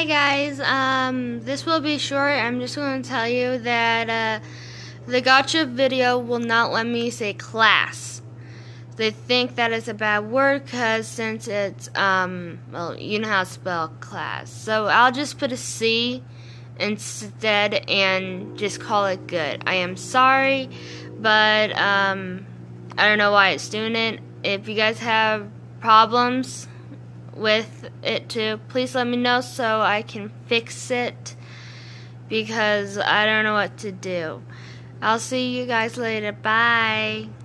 Hi guys, this will be short. I'm just going to tell you that the gotcha video will not let me say class. They think that is a bad word because since it's, well, you know how to spell class. So I'll just put a C instead and just call it good. I am sorry, but I don't know why it's doing it. If you guys have problems with it too, please let me know so I can fix it, because I don't know what to do. I'll see you guys later. Bye.